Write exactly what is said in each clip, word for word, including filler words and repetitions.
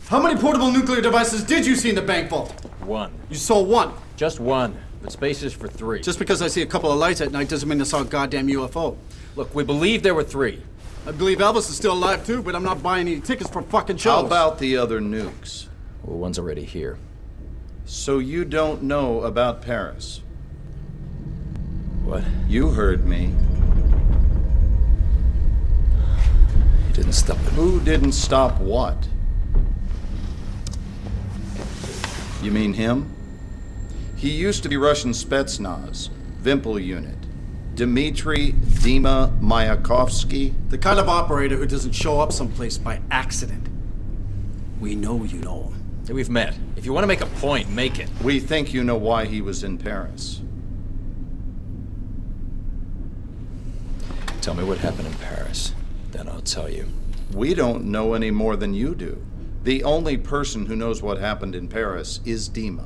How many portable nuclear devices did you see in the bank vault? One. You saw one? Just one, but space is for three. Just because I see a couple of lights at night doesn't mean I saw a goddamn U F O. Look, we believe there were three. I believe Elvis is still alive too, but I'm not buying any tickets for fucking shows. How about the other nukes? Well, one's already here. So you don't know about Paris? What? You heard me. He didn't stop it. Who didn't stop what? You mean him? He used to be Russian Spetsnaz, Vimpel unit. Dmitry Dima Mayakovsky. The kind of operator who doesn't show up someplace by accident. We know you know him. Hey, we've met. If you want to make a point, make it. We think you know why he was in Paris. Tell me what happened in Paris. Then I'll tell you. We don't know any more than you do. The only person who knows what happened in Paris is Dima.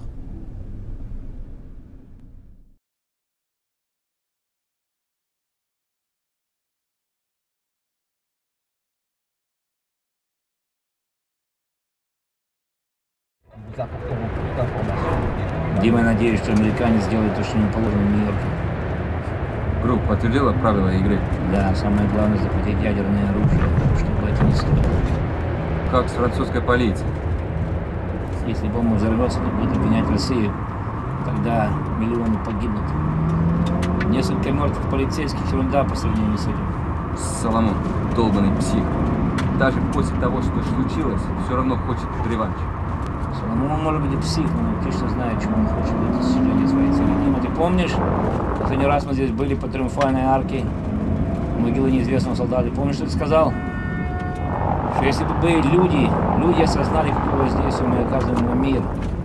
Дима, я надеюсь, что американец сделает то, что не положено в Нью-Йорке. Группа подтвердила правила игры? Да, самое главное захватить ядерное оружие, чтобы это не стоило. Как с французской полицией? Если бомба взорвется, то будет обвинять Россию. Тогда миллионы погибнут. Несколько мертвых полицейских — ерунда по сравнению с этим. Соломон, долбанный псих. Даже после того, что случилось, все равно хочет реванш. Соломон, он может быть и псих, но он точно знает, чего он хочет для достижения своей цели. Дима, ты помнишь? Последний раз мы здесь были по Триумфальной арке, могилы неизвестного солдата. Помнишь, что ты сказал? Что если бы были люди, люди осознали, какое воздействие мы оказываем на мир.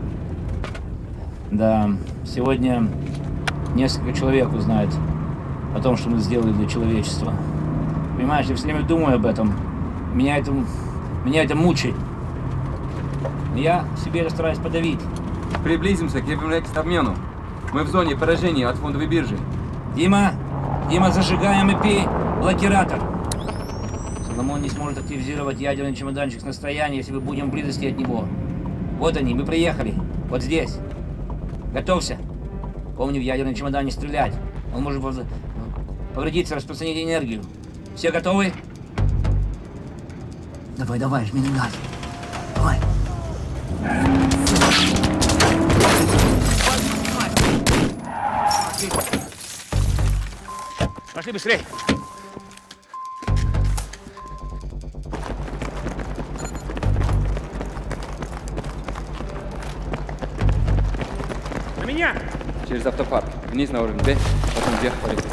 Да, сегодня несколько человек узнает о том, что мы сделали для человечества. Понимаешь, я все время думаю об этом. Меня это, меня это мучает. Но я себе это стараюсь подавить. Приблизимся к Евромекс-обмену. Мы в зоне поражения от фондовой биржи. Дима, Дима, зажигаем и пи блокиратор. Соломон не сможет активизировать ядерный чемоданчик с расстояния, если мы будем в близости от него. Вот они, мы приехали. Вот здесь. Готовься. Помни, в ядерный чемодан не стрелять. Он может повредиться, распространить энергию. Все готовы? Давай, давай, жми на газ. Давай. Пошли быстрее. На меня! Через автопарк. Вниз на уровень Б, потом вверх по реке.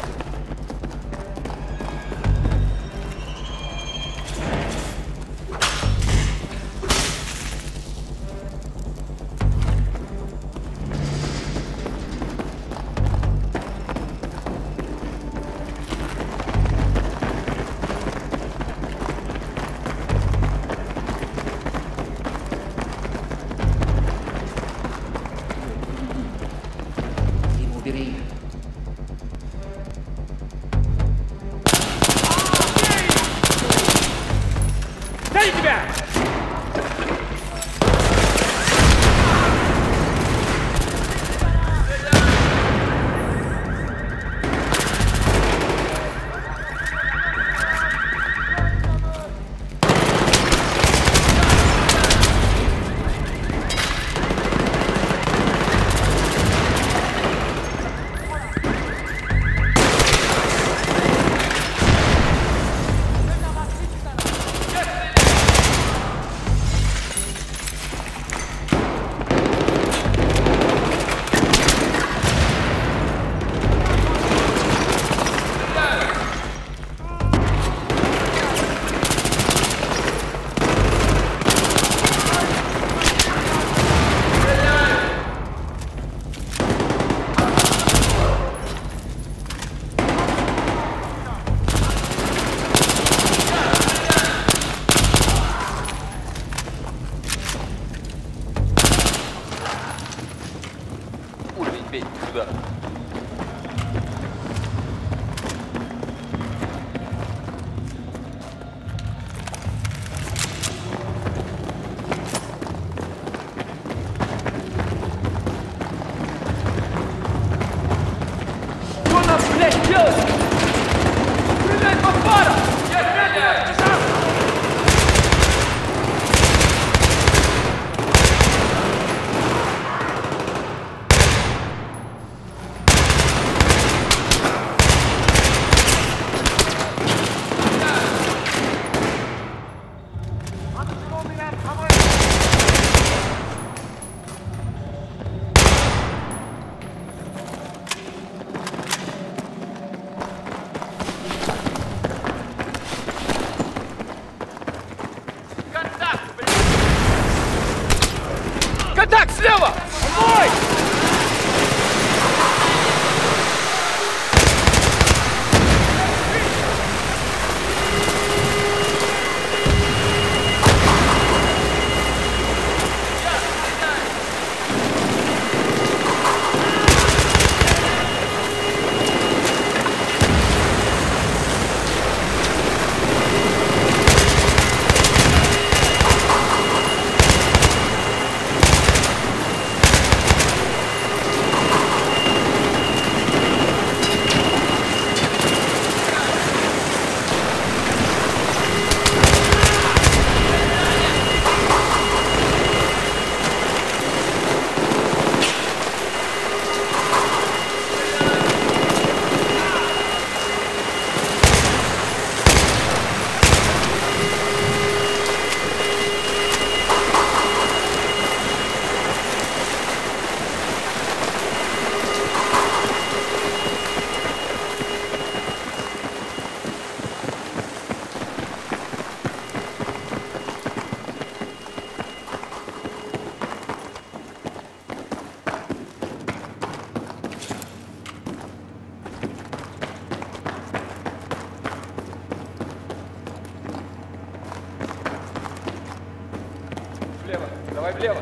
слева! Ой! Влево, давай влево.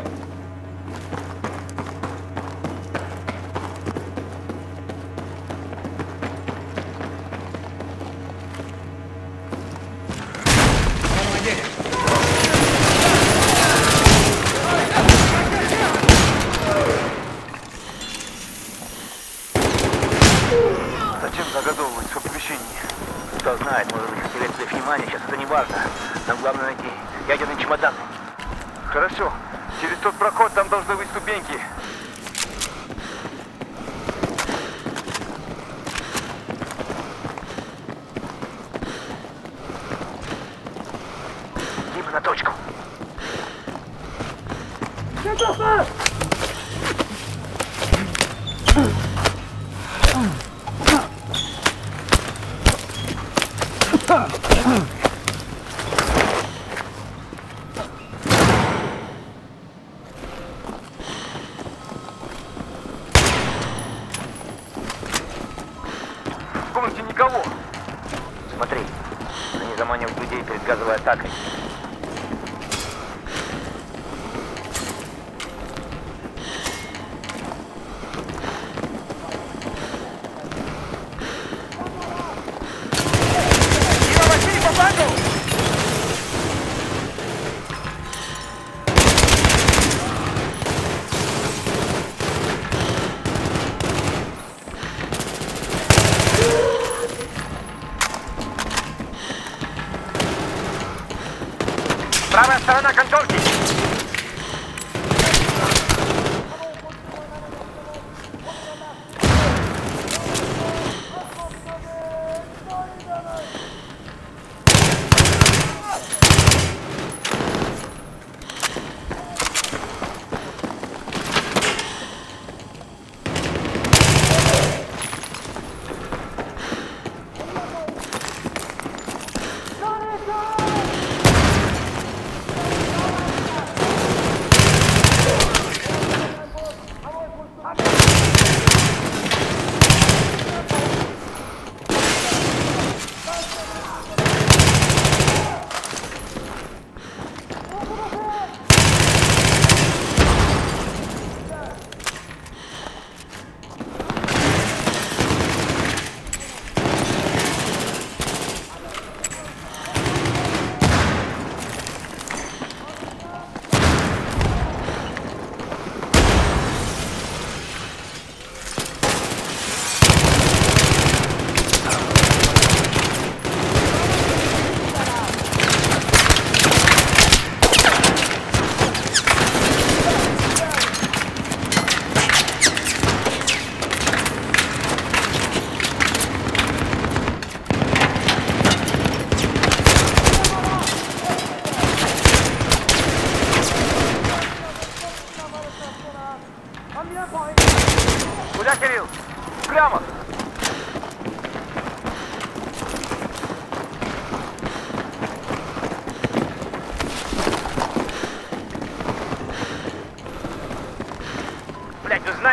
Зачем заготовывать в помещении? Кто знает, может быть, хотели внимание, сейчас это не важно. Нам главное найти ядерный чемодан. Хорошо. Через тот проход там должны быть ступеньки. Дима, на точку. В комнате никого. Смотри, они заманивают людей перед газовой атакой. Дима, возьми попаду! Правая сторона конторки!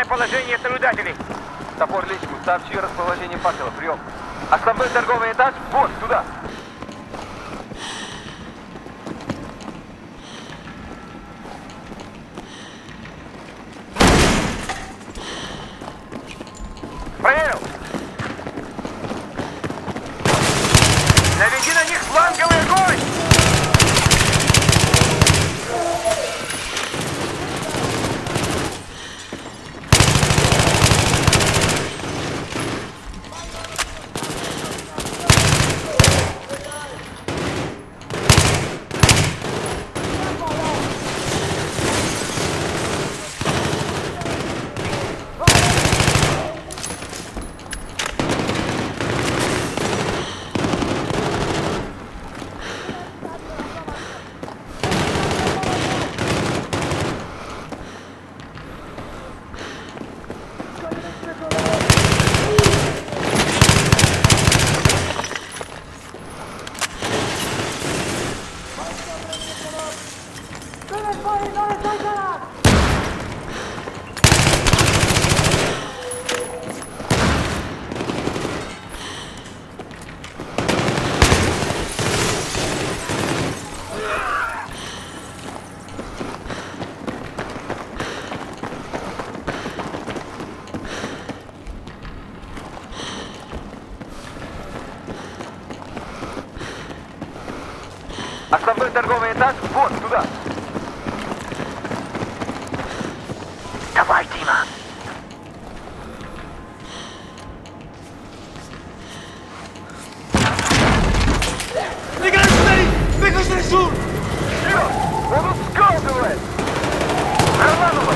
положение наблюдателей. Топор личку, сообщи расположение факела, прием. Основной торговый этаж, вот, туда. Проверил. Наведи на них фланговый огонь! Основной торговый этаж, вот, туда. Давай, Дима. Вперед! Он ускалывает! Гранату!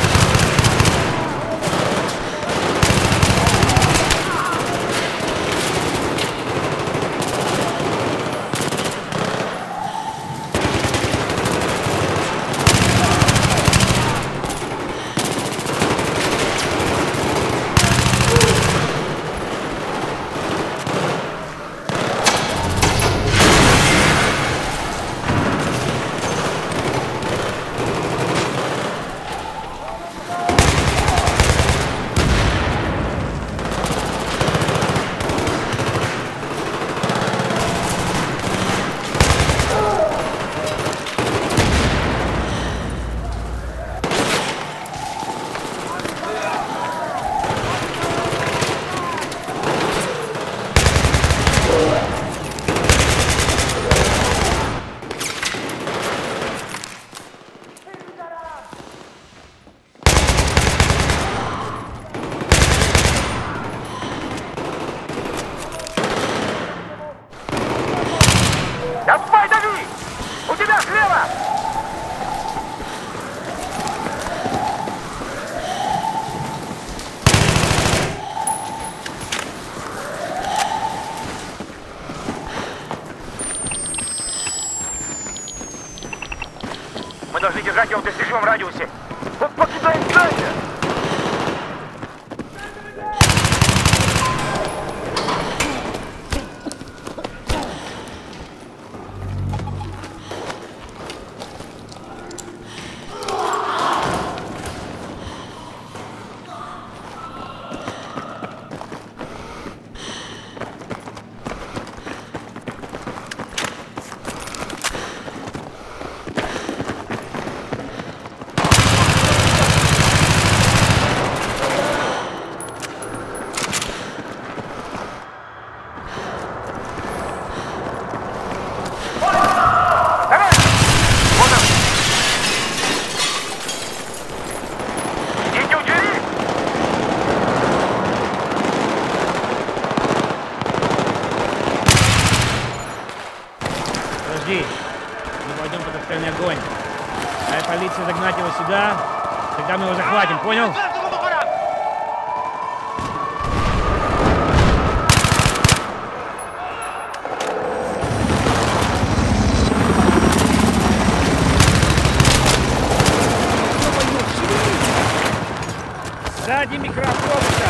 Давай, дави! У тебя слева! Мы должны держать его в достижимом радиусе. Он покидает здание! Подожди, мы пойдем под отстойный огонь. Дай полиции загнать его сюда, тогда мы его захватим, понял? Сзади микроавтобуса!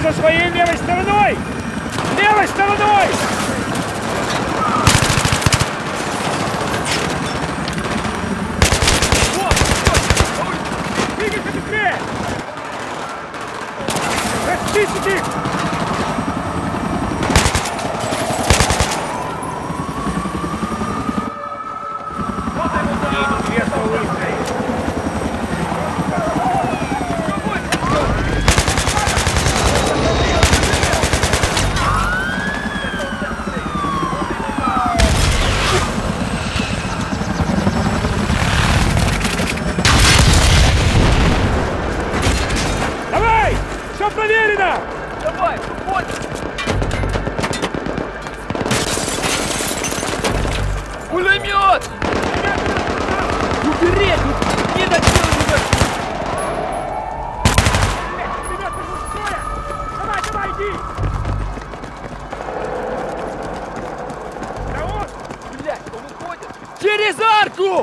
со своей левой стороной! Левой стороной! Вот! Двигайся быстрее! Расчистите их! Едем вверх по улице. Давай! Все проверено! Давай, вот! Пулемет! Убери! Не дочел тебя! Ребята, мужское! Давай, давай, иди! Да вот! Блядь, он уходит! Через арку!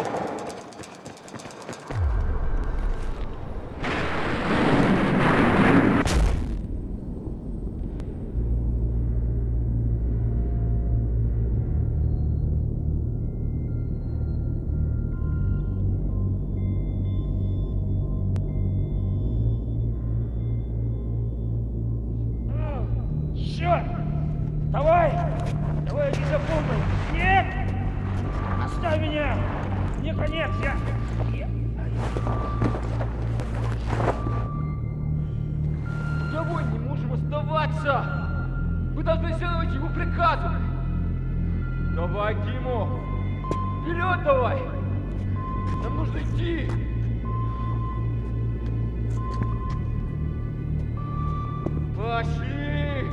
Черт! Давай! Давай, иди за помпой! Нет! Оставь меня! Не конец, я... я- Домой не можем оставаться! Мы должны следовать его приказу! Давай, Тимо! Вперед давай! Нам нужно идти! Пошли!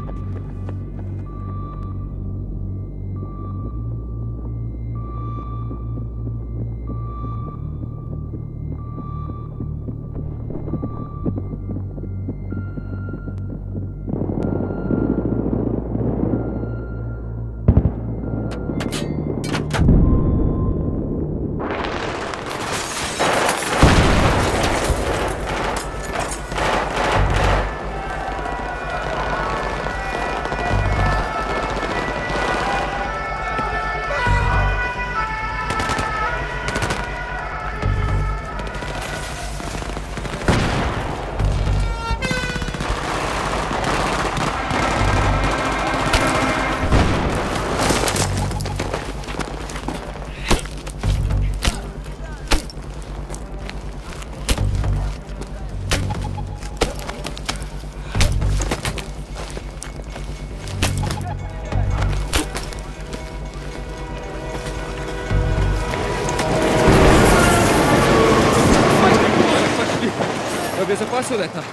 Обезопасил это?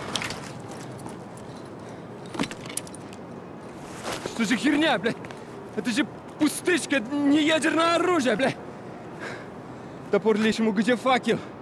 Что же херня, бля? Это же пустышка, не ядерное оружие, бля! Топор лишь ему где факел?